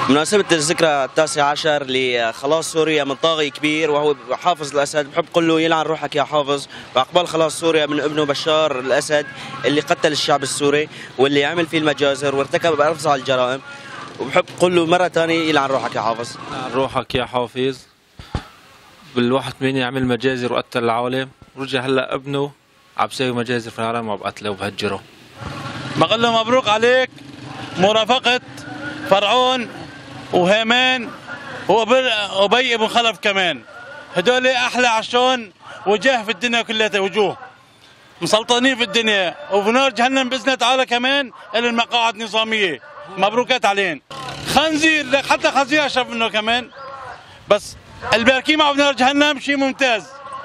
بمناسبة الذكرى 19 لخلاص سوريا من طاغي كبير وهو حافظ الأسد، بحب أقول له يلعن روحك يا حافظ، وعقبال خلاص سوريا من ابنه بشار الأسد اللي قتل الشعب السوري واللي عمل فيه المجازر وارتكب أفظع الجرائم، وبحب أقول له مرة ثانية يلعن روحك يا حافظ. يلعن روحك يا حافظ. بال81 عمل مجازر وقتل العالم، ورجع هلا ابنه عم بيسوي مجازر في العالم وعم بقتله وبهجره. بقول له مبروك عليك مرافقة فرعون وهامان وأبي بن خلف كمان، هدول أحلى عشان وجاه في الدنيا كلها، وجوه مسلطنين في الدنيا وفي نار جهنم بإذن تعالى كمان إلى المقاعد نظامية. مبروكات عليهم. خنزير، حتى خنزير أشرف منه كمان، بس الباركين معه في نار جهنم شيء ممتاز.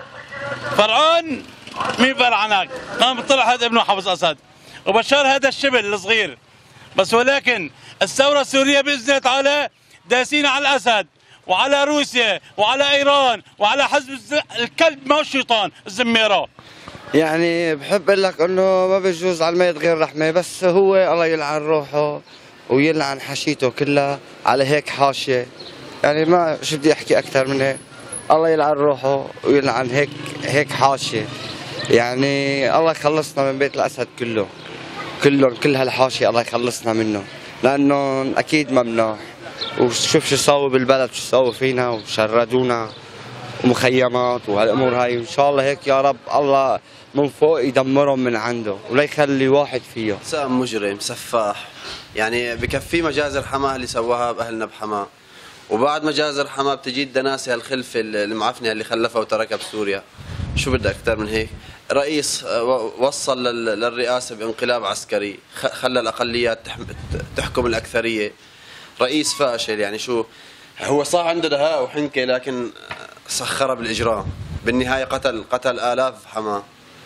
فرعون مين فرعناك؟ قام طلع هذا ابنه حافظ أسد، وبشار هذا الشبل الصغير بس، ولكن الثورة السورية بإذن الله تعالى داسين على الأسد وعلى روسيا وعلى إيران وعلى حزب الكلب ما هو الشيطان الزميرة. يعني بحب اقول لك انه ما بيجوز على الميت غير رحمه، بس هو الله يلعن روحه ويلعن حشيته كلها على هيك حاشيه. يعني ما شو بدي احكي اكثر من هيك، الله يلعن روحه ويلعن هيك حاشيه. يعني الله يخلصنا من بيت الاسد كلهم كل هالحاشيه الله يخلصنا منه، لانه اكيد ممنوع. وشوف شو سووا بالبلد، شو سووا فينا وشردونا ومخيمات وهالامور هاي. ان شاء الله هيك يا رب الله من فوق يدمرهم من عنده ولا يخلي واحد فيه. سام مجرم سفاح، يعني بكفي مجازر حماه اللي سواها باهلنا بحماه، وبعد مجازر حماه بتجي الدناسه الخلفه المعفنه اللي خلفها وتركها بسوريا. شو بدك اكثر من هيك؟ رئيس وصل للرئاسه بانقلاب عسكري، خلى الاقليات تحكم الاكثريه. رئيس فاشل، يعني شو هو صار عنده دهاء وحنكه لكن سخرها بالاجرام. بالنهايه قتل الاف حماه،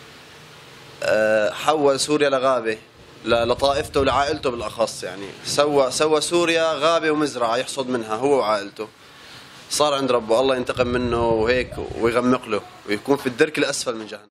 حول سوريا لغابه لطائفته ولعائلته بالاخص. يعني سوى سوريا غابه ومزرعه يحصد منها هو وعائلته. صار عند ربه الله ينتقم منه وهيك ويغمق له ويكون في الدرك الاسفل من جهنم.